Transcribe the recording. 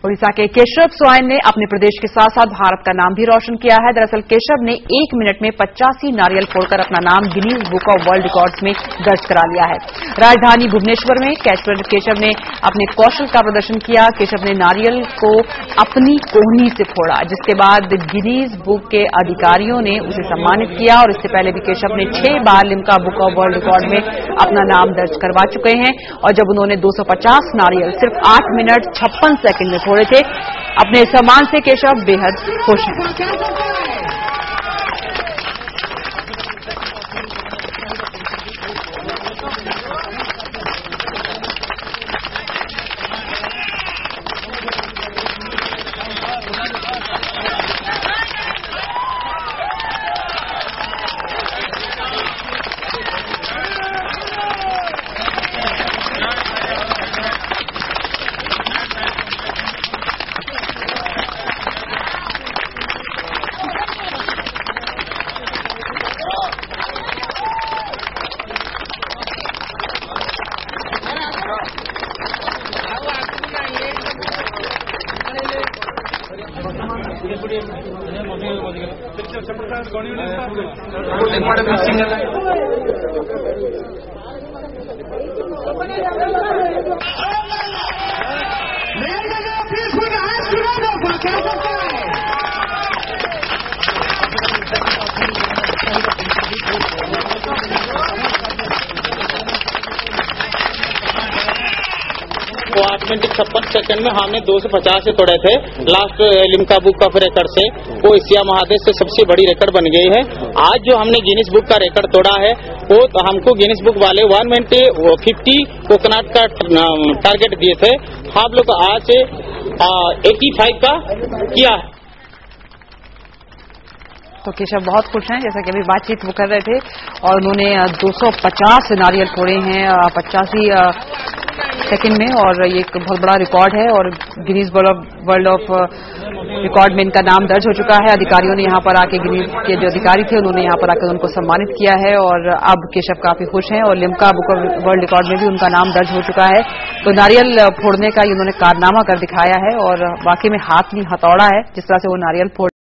ओडिशा के केशव सोरेन ने अपने प्रदेश के साथ साथ भारत का नाम भी रोशन किया है। दरअसल केशव ने 1 मिनट में 85 नारियल फोड़कर अपना नाम Guinness book of world records में दर्ज करा लिया है। राजधानी भुवनेश्वर में केशव ने अपने कौशल का प्रदर्शन किया। केशव ने नारियल को अपनी कोहनी से फोड़ा, जिसके बाद गिनीज बुक के अधिकारियों ने उसे सम्मानित किया। और इससे पहले भी केशव ने 6 बार Limca book of world record में अपना नाम दर्ज करवा चुके हैं। और जब उन्होंने 250 नारियल सिर्फ 8 मिनट 56 सेकंड में फोड़े थे, अपने सम्मान से केशव बेहद खुश हैं। वो 8 मिनट 56 सेकंड में हमने 250 से तोड़े थे last Limca book of record से। वो एशिया महादेश से सबसे बड़ी रिकॉर्ड बन गई है। आज जो हमने गिनीज बुक का रिकॉर्ड तोड़ा है, वो तो हमको गिनीज बुक वाले 150 कोकोनट का टारगेट दिए थे। हम लोग आज 85 का किया है। तो केशव बहुत खुश हैं, जैसा कि अभी बातचीत वो कर रहे थे। और उन्होंने 250 नारियल फोड़े हैं 85 सेकंड में, और ये एक बहुत बड़ा रिकॉर्ड है। और गिनीज वर्ल्ड ऑफ रिकॉर्ड में इनका नाम दर्ज हो चुका है। अधिकारियों ने यहाँ पर आके, गिनीज के जो अधिकारी थे उन्होंने यहाँ पर आकर उनको सम्मानित किया है। और अब केशव काफी खुश हैं। और Limca book of world record में भी उनका नाम दर्ज हो चुका है। तो नारियल फोड़ने का उन्होंने कारनामा कर दिखाया है। और वाकई में हाथ नहीं हथौड़ा है, जिस तरह से वो नारियल फोड़